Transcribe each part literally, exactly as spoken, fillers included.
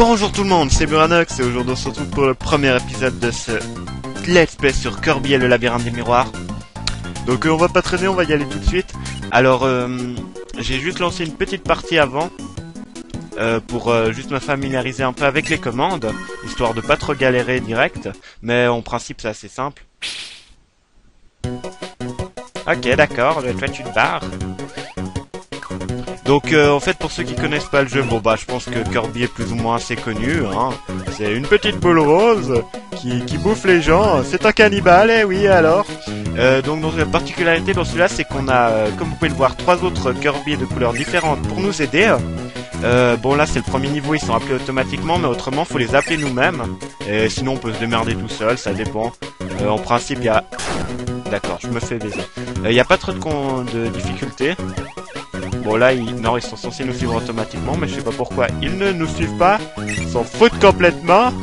Bonjour tout le monde, c'est Buranox et aujourd'hui on se retrouve pour le premier épisode de ce Let's Play sur Kirby et le labyrinthe des miroirs. Donc euh, on va pas traîner, on va y aller tout de suite. Alors euh, j'ai juste lancé une petite partie avant euh, pour euh, juste me familiariser un peu avec les commandes, histoire de pas trop galérer direct, mais en principe c'est assez simple. Ok d'accord, toi tu te barres. Donc euh, en fait pour ceux qui connaissent pas le jeu, bon bah je pense que Kirby est plus ou moins assez connu, hein. C'est une petite boule rose qui, qui bouffe les gens, c'est un cannibale, et oui alors. Euh, donc dans la particularité dans celui-là c'est qu'on a, euh, comme vous pouvez le voir, trois autres Kirby de couleurs différentes pour nous aider. Euh, bon là c'est le premier niveau, ils sont appelés automatiquement, mais autrement faut les appeler nous-mêmes. Et sinon on peut se démerder tout seul, ça dépend. Euh, en principe il y a... D'accord, je me fais baiser. Il euh, n'y a pas trop de, con... de difficultés. Bon là, ils... non, ils sont censés nous suivre automatiquement, mais je sais pas pourquoi ils ne nous suivent pas. Ils s'en foutent complètement.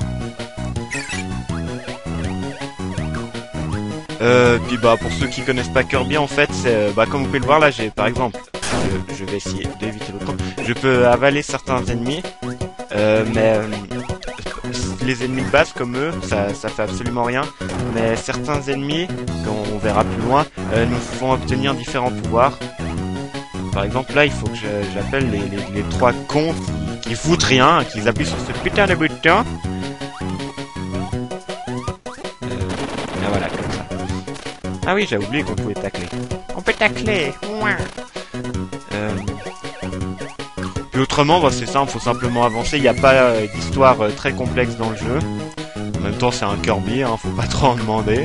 Euh, puis bah pour ceux qui connaissent pas Kirby, en fait, c'est bah comme vous pouvez le voir là, j'ai par exemple, je, je vais essayer d'éviter le temps. Je peux avaler certains ennemis, euh, mais euh, les ennemis de base comme eux, ça, ça fait absolument rien. Mais certains ennemis, qu'on on verra plus loin, euh, nous font obtenir différents pouvoirs. Par exemple là il faut que j'appelle les, les, les trois cons qui, qui foutent rien, qui appuient sur ce putain de bouton. Euh, et voilà comme ça. Ah oui j'ai oublié qu'on pouvait tacler. On peut tacler. Euh... Puis autrement bah, c'est simple, faut simplement avancer, il n'y a pas euh, d'histoire euh, très complexe dans le jeu. En même temps c'est un Kirby, hein, faut pas trop en demander.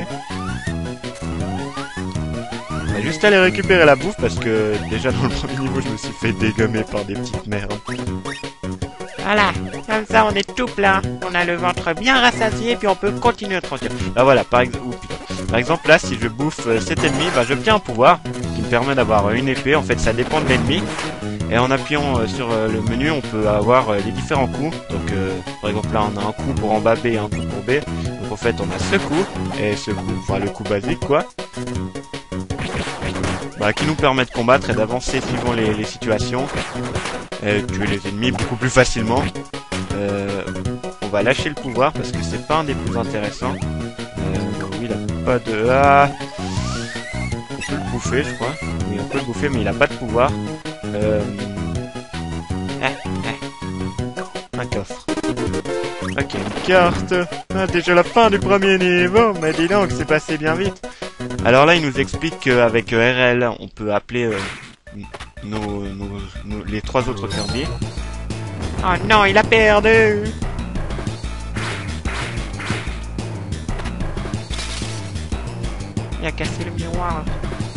On va juste aller récupérer la bouffe parce que déjà dans le premier niveau je me suis fait dégommer par des petites merdes. Voilà, comme ça on est tout plein, on a le ventre bien rassasié puis on peut continuer tranquille. Bah voilà, par, ex oh, par exemple là si je bouffe euh, cet ennemi, bah j'obtiens un pouvoir qui me permet d'avoir euh, une épée, en fait ça dépend de l'ennemi. Et en appuyant euh, sur euh, le menu on peut avoir euh, les différents coups. Donc euh, par exemple là on a un coup pour en bas B et un coup pour B. Donc en fait on a ce coup et ce coup, enfin le coup basique quoi. Bah, qui nous permet de combattre et d'avancer suivant les, les situations, et tuer les ennemis beaucoup plus facilement. Euh, on va lâcher le pouvoir parce que c'est pas un des plus intéressants. Euh, oui, il a pas de... Ah, on peut le bouffer, je crois. Oui, on peut le bouffer, mais il a pas de pouvoir. Euh... Ah, ah. Un coffre. Ok, une carte. Ah, déjà la fin du premier niveau, mais dis donc, c'est passé bien vite. Alors là, il nous explique qu'avec R L, on peut appeler euh, nos, nos, nos, les trois autres Kirby. Oh non, il a perdu. Il a cassé le miroir.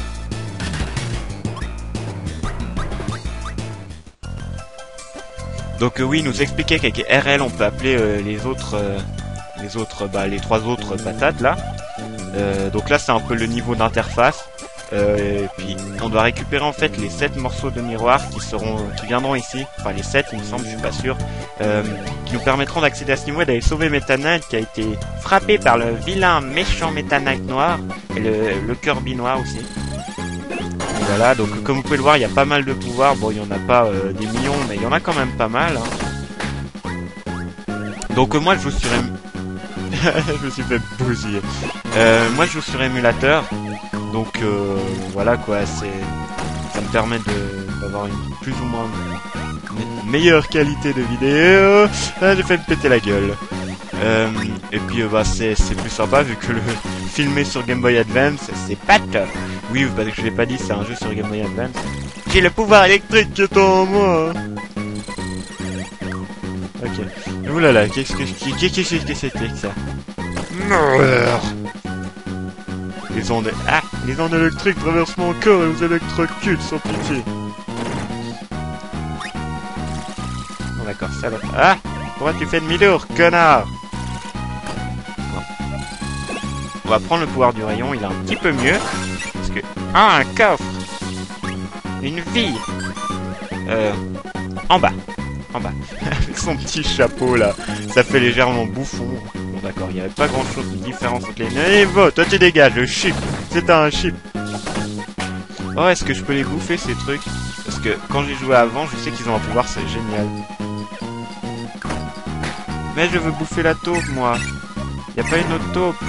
Donc euh, oui, il nous expliquait qu'avec R L, on peut appeler euh, les autres, euh, les autres, bah les trois autres patates là. Euh, donc là c'est un peu le niveau d'interface, euh, et puis on doit récupérer en fait les sept morceaux de miroir qui seront, qui viendront ici, enfin les sept il me semble, je suis pas sûr, euh, qui nous permettront d'accéder à ce niveau et d'aller sauver Meta Knight qui a été frappé par le vilain méchant Meta Knight noir et le, le Kirby noir aussi. Et voilà, donc comme vous pouvez le voir il y a pas mal de pouvoirs, bon il y en a pas euh, des millions mais il y en a quand même pas mal. Hein. Donc euh, moi je joue sur je me suis fait bousiller. Euh, moi je joue sur émulateur, donc euh, voilà quoi, c'est, ça me permet de d'avoir une plus ou moins me meilleure qualité de vidéo. Ah, j'ai fait me péter la gueule. Euh, et puis euh, bah c'est c'est plus sympa vu que le filmer sur Game Boy Advance c'est pas top. Oui parce que je l'ai pas dit, c'est un jeu sur Game Boy Advance. J'ai le pouvoir électrique qui est en moi. Ok. Oulala, qu'est-ce que qu'est-ce que c'était que ça? Les ondes... Ah, les ondes électriques traversent mon corps et vous électrocutent sans pitié. Bon d'accord, ça va. Ah, pourquoi tu fais demi-tour, connard? Bon. On va prendre le pouvoir du rayon, il est un petit peu mieux. Parce que... Ah, un coffre. Une vie. Euh... En bas. En bas. Avec son petit chapeau là. Ça fait légèrement bouffon. Bon d'accord, il n'y avait pas grand chose de différence entre les... Allez, va, toi tu dégages, le chip. C'est un chip. Oh, est-ce que je peux les bouffer ces trucs? Parce que quand j'ai joué avant, je sais qu'ils ont un pouvoir, c'est génial. Mais je veux bouffer la taupe, moi. Y a pas une autre taupe.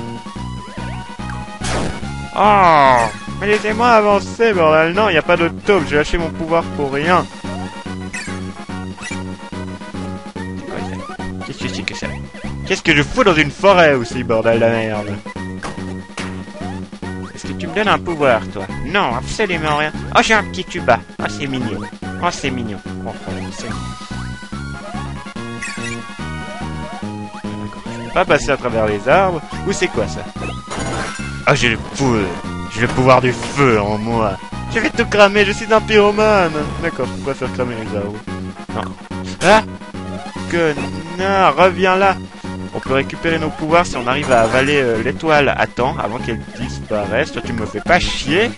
Oh! Mais laissez-moi avancer, bordel. Non, y a pas d'autre taupe. J'ai lâché mon pouvoir pour rien. Qu'est-ce que c'est que ça? Qu'est-ce que je fous dans une forêt aussi, bordel de merde? Est-ce que tu me donnes un pouvoir, toi? Non, absolument rien. Oh, j'ai un petit tuba. Oh, c'est mignon. Oh, c'est mignon. Oh, oh, c'est mignon. Je peux pas passer à travers les arbres. Ou c'est quoi, ça? Oh, j'ai le feu. J'ai le pouvoir du feu en moi. Je vais tout cramer, je suis un pyromane. D'accord, je peux pas faire cramer les arbres. Non. Ah! Connard, reviens là. On peut récupérer nos pouvoirs si on arrive à avaler euh, l'étoile à temps avant qu'elle disparaisse. Toi, tu me fais pas chier.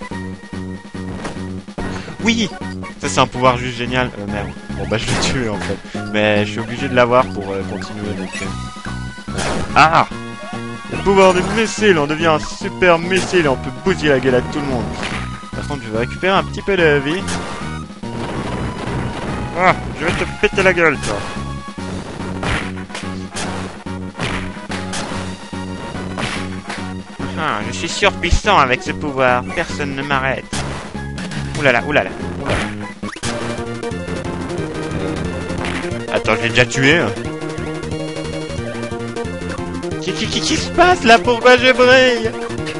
Oui, ça c'est un pouvoir juste génial. Euh, merde. Bon bah je l'ai tué en fait. Mais je suis obligé de l'avoir pour euh, continuer. Donc, euh... Ah, le pouvoir du missile. On devient un super missile et on peut bousiller la gueule à tout le monde. Par contre, je vais récupérer un petit peu de vie. Ah, je vais te péter la gueule, toi. Ah, je suis surpuissant avec ce pouvoir. Personne ne m'arrête. Oulala, oulala, oulala. Attends, je l'ai déjà tué. Hein. Qu'est-ce qui, qui, qui se passe là? Pourquoi je brille?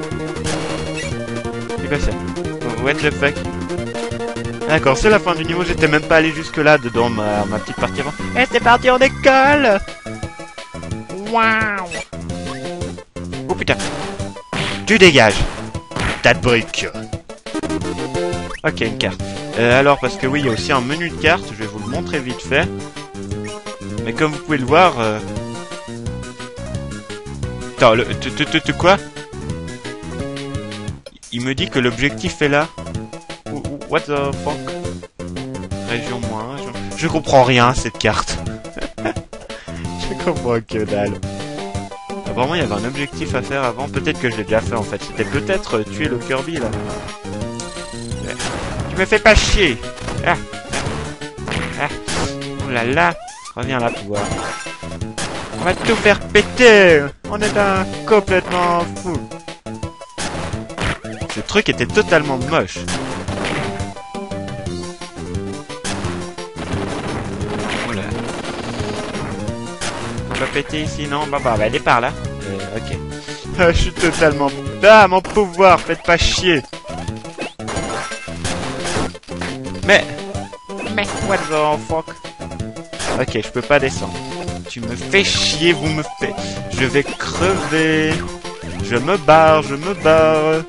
C'est quoi ça? Oh, what the fuck? D'accord, c'est la fin du niveau. J'étais même pas allé jusque là dedans ma, ma petite partie avant. Et c'est parti, on décolle. Waouh. Oh putain. Tu dégages. Tas de briques. Ok, une carte. Euh, alors, parce que oui, il y a aussi un menu de cartes. Je vais vous le montrer vite fait. Mais comme vous pouvez le voir... Euh... Attends, le... Tu, tu, tu, tu, quoi? Il me dit que l'objectif est là. What the fuck? Région moins... Région... Je comprends rien à cette carte. Je comprends que dalle. Apparemment, il y avait un objectif à faire avant. Peut-être que je l'ai déjà fait, en fait. C'était peut-être euh, tuer le Kirby, là. Ouais. Tu me fais pas chier. Ah. Ah. Oh là là. Reviens là, pouvoir. On va tout faire péter. On est un complètement fou. Ce truc était totalement moche. Oh là. On va péter ici, non? Bah bah, bah elle est par là. Euh, ok. Ah, je suis totalement... Ah, mon pouvoir, faites pas chier. Mais... Mais, what the fuck? Ok, je peux pas descendre. Tu me fais chier, vous me faites... Je vais crever. Je me barre, je me barre.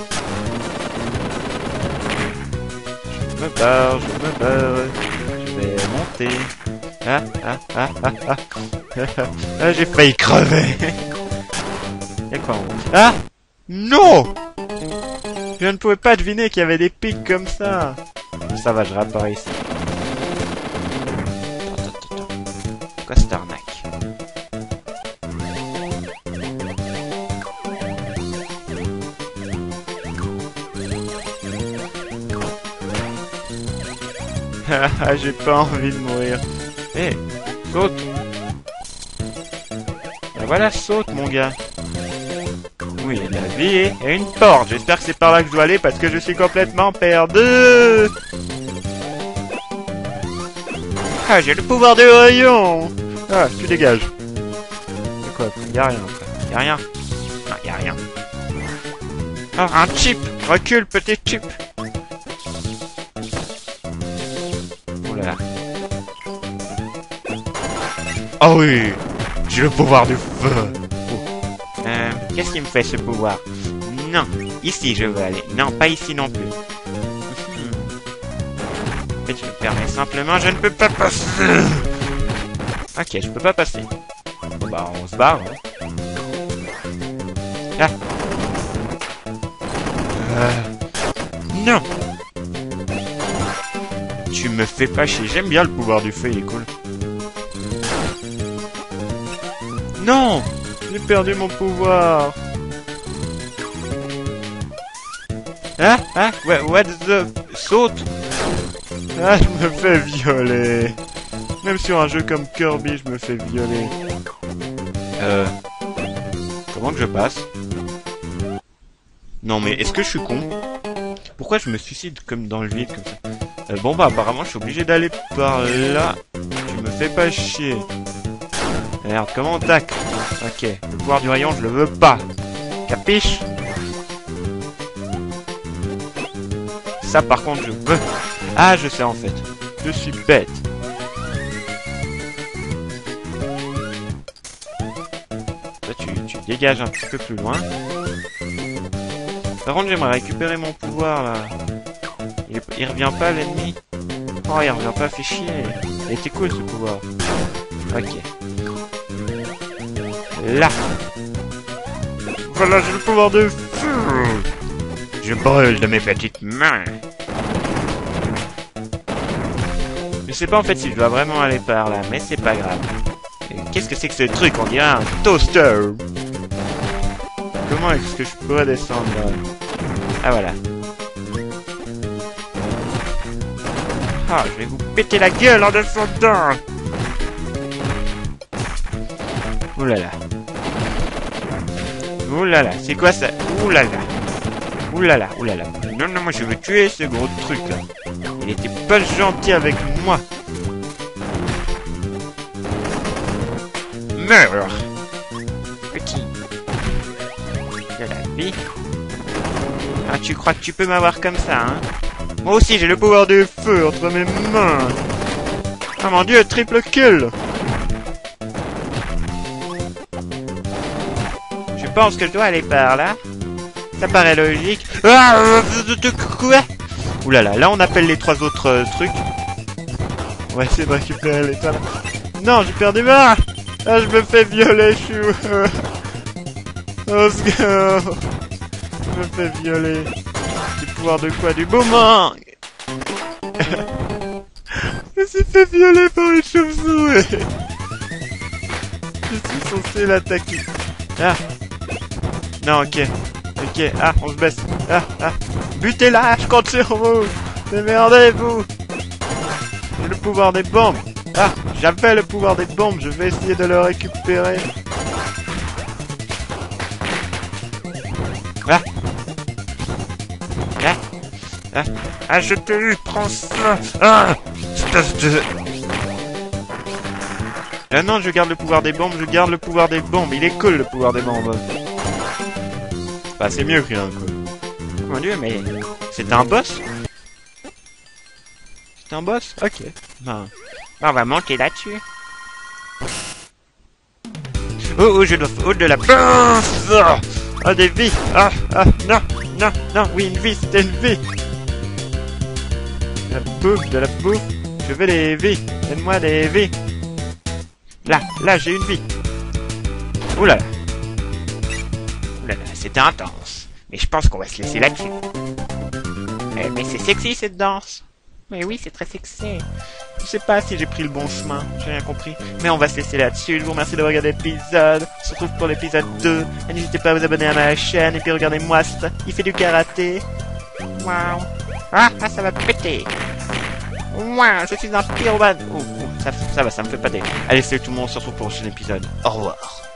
Je me barre, je me barre. Je vais monter. Ah, ah, ah, ah, ah. Ah, j'ai failli crever. Y'a quoi en haut? Ah! Non! Je ne pouvais pas deviner qu'il y avait des pics comme ça. Ça va, je réapparais ici. Attends, attends, attends. Quoi cette arnaque? Ah, j'ai pas envie de mourir. Hé, hey, saute! Ben voilà, saute, mon gars. Oui, il y a de la vie et il y a une porte. J'espère que c'est par là que je dois aller parce que je suis complètement perdu. Ah, j'ai le pouvoir de rayon. Ah, tu dégages. C'est quoi? Y'a rien, quoi. Y'a rien. Non, y'a rien. Ah, un chip. Recule, petit chip. Oh là là. Oh oui, j'ai le pouvoir du feu. Oh. Euh, qu'est-ce qui me fait ce pouvoir? Non, ici je veux aller. Non, pas ici non plus. En fait, je me permets simplement, je ne peux pas passer. Ok, je peux pas passer. Bon bah, on se barre. Hein. Ah. Euh... Non. Tu me fais pas chier. J'aime bien le pouvoir du feu, il est cool. Non! J'ai perdu mon pouvoir. Ah, ah, what the... Saute. Ah, je me fais violer. Même sur un jeu comme Kirby, je me fais violer. Euh... Comment que je passe? Non mais est-ce que je suis con? Pourquoi je me suicide comme dans le vide comme ça? euh, Bon bah apparemment je suis obligé d'aller par là. Tu me fais pas chier. Merde, comment on tac? Ok, le pouvoir du rayon je le veux pas. Capiche? Ça par contre je veux. Ah je sais en fait. Je suis bête. Là tu, tu dégages un petit peu plus loin. Par contre j'aimerais récupérer mon pouvoir là. Il, il revient pas l'ennemi. Oh il revient pas, fait chier. Il était cool ce pouvoir. Ok. Là. Voilà j'ai le pouvoir de feu. Je brûle de mes petites mains. Je sais pas en fait si je dois vraiment aller par là, mais c'est pas grave. Qu'est-ce que c'est que ce truc? On dirait un toaster. Comment est-ce que je pourrais descendre là? Ah voilà. Ah, je vais vous péter la gueule en descendant. Ouh là là. Ouh là là, c'est quoi ça? Ouh là là. Ouh là là, ouh là là. Non, non, moi je veux tuer ce gros truc là. Il était pas gentil avec moi. Meurs. Petit. De la vie. Ah, tu crois que tu peux m'avoir comme ça, hein? Moi aussi j'ai le pouvoir du feu entre mes mains. Ah mon dieu, triple kill. Je pense que je dois aller par là. Ça paraît logique. Ah, quoi? Ouh là là, là on appelle les trois autres euh, trucs. On va essayer de récupérer l'étoile. Non, j'ai perdu ma. Ah, je me fais violer, chou. Oh, secours. Je me fais violer. Du pouvoir de quoi? Du moment. Je me suis fait violer par une chauve-souris. Je suis censé l'attaquer. Ah. Non, ok. Ok, ah, on se baisse. Ah, ah. Butez-la, je compte sur vous. Démerdez-vous. J'ai le pouvoir des bombes. Ah, j'avais le pouvoir des bombes. Je vais essayer de le récupérer. Ah. Ah. Ah, ah je t'ai eu, prends ça. Ah. Espèce de... Ah non, je garde le pouvoir des bombes, je garde le pouvoir des bombes. Il est cool, le pouvoir des bombes. Bah, c'est mieux que rien, quoi. Mon dieu, mais... C'est un boss? C'est un boss? Ok. Ben... On va monter là-dessus. Oh, oh, je dois... Oh, de la... Ah, des vies. Ah, ah, non, non, non. Oui, une vie, c'était une vie. De la bouffe, de la bouffe. Je veux des vies. Donne-moi des vies. Là, là, j'ai une vie. Ouh là là. Ouh là là, c'était intense. Mais je pense qu'on va se laisser là-dessus. Eh, mais c'est sexy cette danse. Mais oui, c'est très sexy. Je sais pas si j'ai pris le bon chemin, j'ai rien compris. Mais on va se laisser là-dessus. Je vous remercie d'avoir regardé l'épisode. On se retrouve pour l'épisode deux. Et n'hésitez pas à vous abonner à ma chaîne. Et puis regardez-moi ça. Il fait du karaté. Waouh. Ah, ah, ça va péter. Waouh, je suis un pyromane. Oh, oh, ça, ça va, ça me fait pas des... Allez, salut tout le monde, on se retrouve pour le prochain épisode. Au revoir.